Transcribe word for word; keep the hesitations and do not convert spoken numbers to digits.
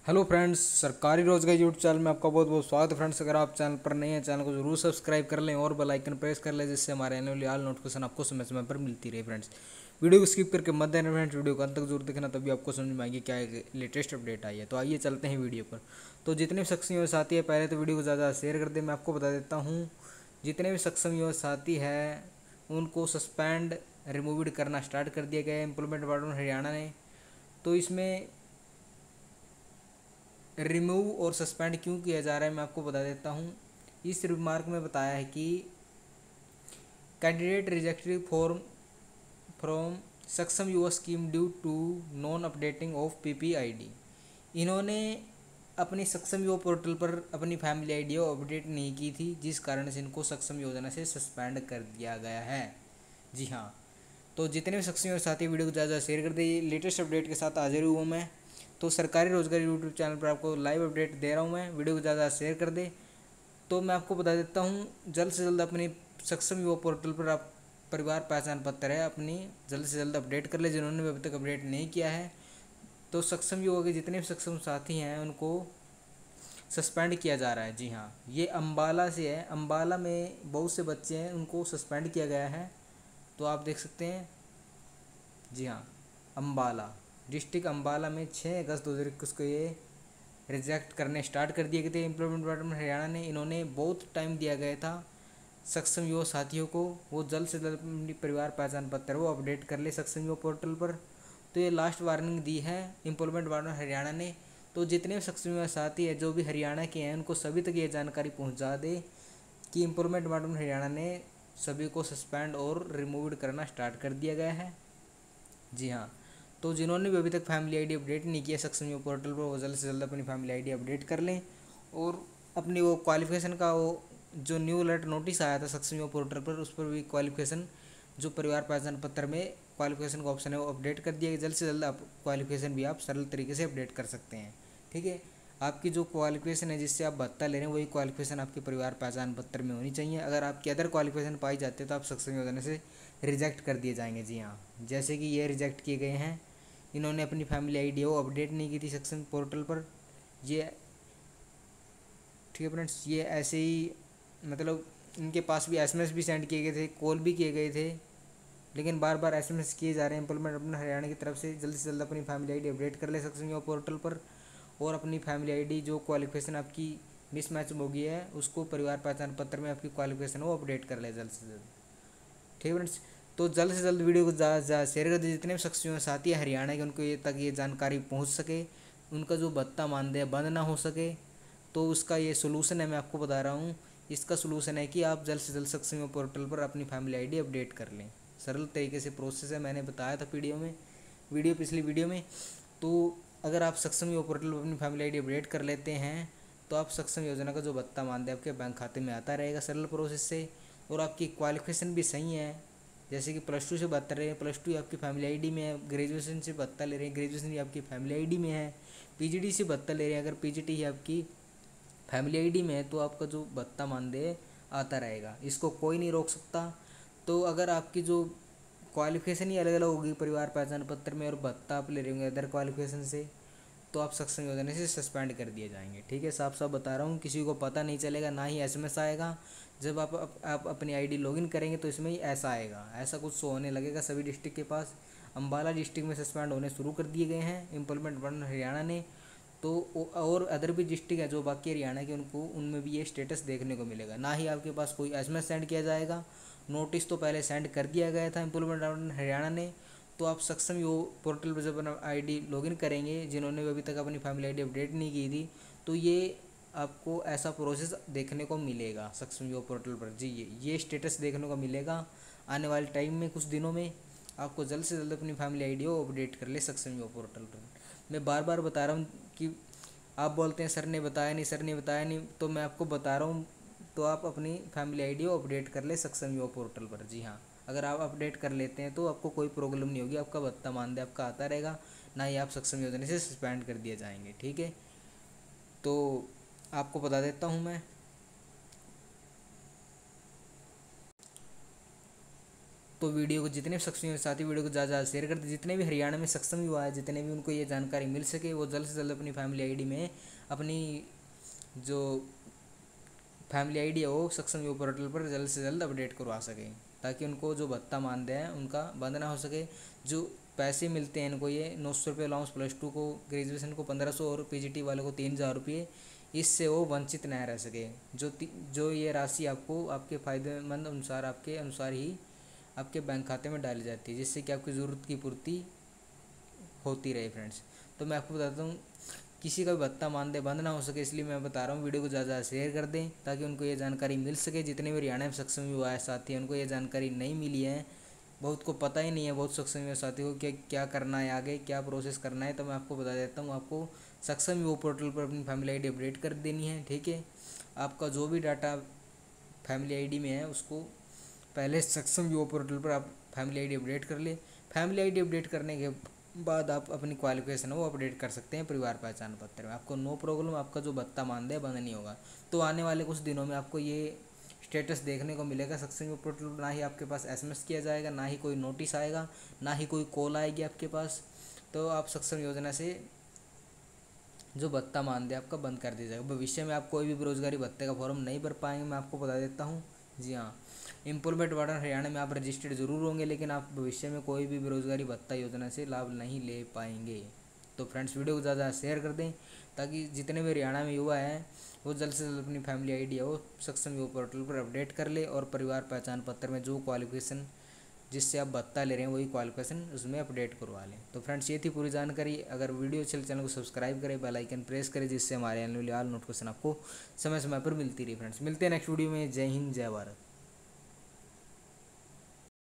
Hello friends, सरकारी रोजगार YouTube channel में आपका बहुत बहुत स्वागत है। फ्रेंड्स, अगर आप चैनल पर नए हैं, चैनल को जरूर सब्सक्राइब कर लें और बेल आइकन प्रेस कर लें, जिससे हमारे आने वाली ऑल नोटिफिकेशन आपको समय समय पर मिलती रहे। फ्रेंड्स, वीडियो को स्किप करके मत देना फ्रेंड्स, वीडियो को अंत तक जरूर देखना, तभी आपको समझ में आएगी क्या लेटेस्ट अपडेट आई है। तो आइए चलते हैं वीडियो पर। तो जितने भी सक्षम युवा साथी है, पहले तो वीडियो को ज़्यादा शेयर कर दें। मैं आपको बता देता हूँ, जितने भी सक्षम युवा साथी है उनको सस्पेंड रिमूवड करना स्टार्ट कर दिया गया है एम्प्लॉयमेंट डिपार्टमेंट हरियाणा ने। तो इसमें रिमूव और सस्पेंड क्यों किया जा रहा है मैं आपको बता देता हूँ। इस रिमार्क में बताया है कि candidate rejected form from Saksham Yuva scheme due to non updating of PPID. इन्होंने अपनी सक्षम युवा पोर्टल पर अपनी फैमिली आईडी अपडेट नहीं की थी, जिस कारण से इनको सक्षम योजना से सस्पेंड कर दिया गया है। जी हाँ, तो जितने भी सक्षम युवा साथी वीडियो को ज़्यादा शेयर कर दे। लेटेस्ट अपडेट के साथ हाजिर हुआ मैं। तो सरकारी रोजगार यूट्यूब चैनल पर आपको लाइव अपडेट दे रहा हूँ मैं, वीडियो को ज़्यादा शेयर कर दे। तो मैं आपको बता देता हूँ, जल्द से जल्द अपनी सक्षम युवा पोर्टल पर आप परिवार पहचान पत्र है अपनी जल्द से जल्द अपडेट कर ले, जिन्होंने अभी तक अपडेट नहीं किया है। तो सक्षम युवा के जितने भी सक्षम साथी हैं उनको सस्पेंड किया जा रहा है। जी हाँ, ये अम्बाला से है। अम्बाला में बहुत से बच्चे हैं, उनको सस्पेंड किया गया है। तो आप देख सकते हैं। जी हाँ, अम्बाला डिस्ट्रिक्ट अम्बाला में छः अगस्त दो हज़ार इक्कीस को ये रिजेक्ट करने स्टार्ट कर दिए गए थे एम्प्लॉयमेंट डिपार्टमेंट हरियाणा ने। इन्होंने बहुत टाइम दिया गया था सक्षम युवा साथियों को, वो जल्द से जल्द अपनी परिवार पहचान पत्र वो अपडेट कर ले सक्षम युवा पोर्टल पर। तो ये लास्ट वार्निंग दी है एम्प्लॉयमेंट डिपार्टमेंट हरियाणा ने। तो जितने भी सक्षम युवा साथी है जो भी हरियाणा के हैं, उनको सभी तक ये जानकारी पहुँचा दे कि एम्प्लॉयमेंट डिपार्टमेंट हरियाणा ने सभी को सस्पेंड और रिमूवड करना स्टार्ट कर दिया गया है। जी हाँ, तो जिन्होंने भी अभी तक फैमिली आईडी अपडेट नहीं किया सक्षम युवा पोर्टल पर, वो जल्द से जल्द अपनी फैमिली आईडी अपडेट कर लें। और अपनी वो क्वालिफिकेशन का वो जो न्यू अलर्ट नोटिस आया था सक्षम युवा पोर्टल पर, उस पर भी क्वालिफिकेशन जो परिवार पहचान पत्र में क्वालिफिकेशन का ऑप्शन है वो अपडेट कर दिया गया। जल्द से जल्द आप क्वालिफिकेशन भी आप सरल तरीके से अपडेट कर सकते हैं। ठीक है, आपकी जो क्वालिफिकेशन है जिससे आप भत्ता ले रहे हैं, वही क्वालिफिकेशन आपके परिवार पहचान पत्र में होनी चाहिए। अगर आपकी अदर क्वालिफिकेशन पाई जाती है तो आप सक्षम योजना से रिजेक्ट कर दिए जाएंगे। जी हाँ, जैसे कि ये रिजेक्ट किए गए हैं। इन्होंने अपनी फैमिली आईडी वो अपडेट नहीं की थी सक्षम पोर्टल पर। ये ठीक है फ्रेंड्स, ये ऐसे ही मतलब इनके पास भी एसएमएस भी सेंड किए गए थे, कॉल भी किए गए थे, लेकिन बार बार एसएमएस किए जा रहे हैं एम्प्लॉयमेंट अपने हरियाणा की तरफ से। जल्द से जल्द अपनी फैमिली आईडी अपडेट कर ले सक्षम युवा पोर्टल पर, और अपनी फैमिली आईडी जो क्वालिफिकेशन आपकी मिसमैच हो गई है उसको परिवार पहचान पत्र में आपकी क्वालिफिकेशन वो अपडेट कर ले जल्द से जल्द। ठीक है फ्रेंड्स, तो जल्द से जल्द वीडियो को ज़्यादा से ज़्यादा शेयर कर दीजिए। जितने भी सक्षम साथी है हरियाणा के, उनको ये तक ये जानकारी पहुंच सके, उनका जो भत्ता मानदेय बंद ना हो सके। तो उसका ये सोलूशन है, मैं आपको बता रहा हूँ। इसका सोलूशन है कि आप जल्द से जल्द सक्षम पोर्टल पर अपनी फैमिली आईडी अपडेट कर लें। सरल तरीके से प्रोसेस है, मैंने बताया था वीडियो में वीडियो पिछली वीडियो में। तो अगर आप सक्षम पोर्टल पर अपनी फैमिली आईडी अपडेट कर लेते हैं तो आप सक्षम योजना का जो भत्ता मानदेय आपके बैंक खाते में आता रहेगा सरल प्रोसेस से। और आपकी क्वालिफिकेशन भी सही है, जैसे कि प्लस टू से भत्ता रहे हैं, प्लस टू आपकी फैमिली आईडी में है। ग्रेजुएशन से भत्ता ले रहे हैं, ग्रेजुएशन भी आपकी फैमिली आईडी में है। पीजीडी से भत्ता ले रहे हैं, अगर पीजीटी ही आपकी फैमिली आईडी में है तो आपका जो भत्ता मानदेय आता रहेगा, इसको कोई नहीं रोक सकता। तो अगर आपकी जो क्वालिफिकेशन ही अलग अलग होगी परिवार पहचान पत्र में, और भत्ता आप ले रहे होंगे अदर क्वालिफिकेशन से, तो आप सक्षम योजना से सस्पेंड कर दिए जाएंगे। ठीक है, साफ साफ बता रहा हूँ, किसी को पता नहीं चलेगा, ना ही एसएमएस आएगा। जब आप आप, आप अपनी आईडी लॉगिन करेंगे तो इसमें ही ऐसा आएगा, ऐसा कुछ शो होने लगेगा सभी डिस्ट्रिक्ट के पास। अम्बाला डिस्ट्रिक्ट में सस्पेंड होने शुरू कर दिए गए हैं एम्प्लॉयमेंट डिपार्टमेंट हरियाणा ने। तो और अदर भी डिस्ट्रिक्ट है जो बाकी हरियाणा के, उनको उनमें भी ये स्टेटस देखने को मिलेगा। ना ही आपके पास कोई एसएमएस सेंड किया जाएगा, नोटिस तो पहले सेंड कर दिया गया था एम्प्लॉयमेंट डिपार्टमेंट हरियाणा ने। तो आप सक्षम यो पोर्टल पर जब अपना आईडी लॉगिन करेंगे, जिन्होंने अभी तक अपनी फैमिली आईडी अपडेट नहीं की थी, तो ये आपको ऐसा प्रोसेस देखने को मिलेगा सक्षम यो पोर्टल पर। जी, ये ये स्टेटस देखने को मिलेगा आने वाले टाइम में, कुछ दिनों में। आपको जल्द से जल्द अपनी फैमिली आईडी को अपडेट कर ले सक्षम यो पोर्टल पर। मैं बार बार बता रहा हूँ कि आप बोलते हैं सर ने बताया नहीं, सर ने बताया नहीं, तो मैं आपको बता रहा हूँ। तो आप अपनी फैमिली आईडी को अपडेट कर ले सक्षम युवा पोर्टल पर। जी हाँ, अगर आप अपडेट कर लेते हैं तो आपको कोई प्रॉब्लम नहीं होगी, आपका भत्ता मानदेय आपका आता रहेगा, ना ही आप सक्षम योजना से सस्पेंड कर दिए जाएंगे। ठीक है, तो आपको बता देता हूँ मैं। तो वीडियो को जितने भी सक्षम साथी वीडियो को ज़्यादा ज़्यादा शेयर करते, जितने भी हरियाणा में सक्षम युवा है, जितने भी उनको ये जानकारी मिल सके, वो जल्द से जल्द अपनी फैमिली आईडी में अपनी जो फैमिली आईडी है वो सक्षम युवा पोर्टल पर जल्द से जल्द अपडेट करवा सके, ताकि उनको जो भत्ता मानदेय है उनका बंद ना हो सके। जो पैसे मिलते हैं इनको, ये नौ सौ रुपये अलाउंस प्लस टू को, ग्रेजुएशन को पंद्रह सौ और पीजीटी वाले को तीन हज़ार रुपये, इससे वो वंचित न रह सके। जो जो ये राशि आपको आपके फ़ायदेमंद अनुसार आपके अनुसार ही आपके बैंक खाते में डाली जाती है, जिससे कि आपकी ज़रूरत की पूर्ति होती रहे फ्रेंड्स। तो मैं आपको बताता हूँ, किसी का भी भत्ता मानदेय बंद ना हो सके, इसलिए मैं बता रहा हूँ वीडियो को ज़्यादा शेयर कर दें, ताकि उनको ये जानकारी मिल सके। जितने भी हरियाणा में सक्षम युवा है साथी हैं, उनको ये जानकारी नहीं मिली है, बहुत को पता ही नहीं है, बहुत सक्षम युवा साथी को क्या क्या करना है, आगे क्या प्रोसेस करना है। तो मैं आपको बता देता हूँ, आपको सक्षम युवा पोर्टल पर अपनी फैमिली आईडी अपडेट कर देनी है, ठीक है। आपका जो भी डाटा फैमिली आईडी में है उसको पहले सक्षम युवा पोर्टल पर आप फैमिली आईडी अपडेट कर ले। फैमिली आईडी अपडेट करने के बाद आप अपनी क्वालिफिकेशन है वो अपडेट कर सकते हैं परिवार पहचान पत्र में, आपको नो प्रॉब्लम, आपका जो भत्ता मानदेय बंद नहीं होगा। तो आने वाले कुछ दिनों में आपको ये स्टेटस देखने को मिलेगा सक्षम युवा पोर्टल पर। ना ही आपके पास एसएमएस किया जाएगा, ना ही कोई नोटिस आएगा, ना ही कोई कॉल आएगी आपके पास। तो आप सक्षम योजना से जो भत्ता मानदेय आपका बंद कर दिया जाएगा। भविष्य में आप कोई भी बेरोजगारी भत्ते का फॉर्म नहीं भर पाएंगे, मैं आपको बता देता हूँ। जी हाँ, एम्प्लॉयमेंट वार्डन हरियाणा में आप रजिस्टर्ड जरूर होंगे, लेकिन आप भविष्य में कोई भी बेरोजगारी भत्ता योजना से लाभ नहीं ले पाएंगे। तो फ्रेंड्स, वीडियो को ज़्यादा शेयर कर दें, ताकि जितने भी हरियाणा में युवा हैं वो जल्द से जल्द अपनी फैमिली आईडी है वो सक्षम युवा पोर्टल पर अपडेट कर ले, और परिवार पहचान पत्र में जो क्वालिफिकेशन जिससे आप भत्ता ले रहे हैं वही क्वालिफिकेशन उसमें अपडेट करवा लें। तो फ्रेंड्स, ये थी पूरी जानकारी। अगर वीडियो चले चैनल को सब्सक्राइब करें, बेल आइकन प्रेस करें, जिससे हमारे आने वाली ऑल नोटिफिकेशन आपको समय समय पर मिलती रही। फ्रेंड्स, मिलते हैं नेक्स्ट वीडियो में। जय हिंद, जय भारत।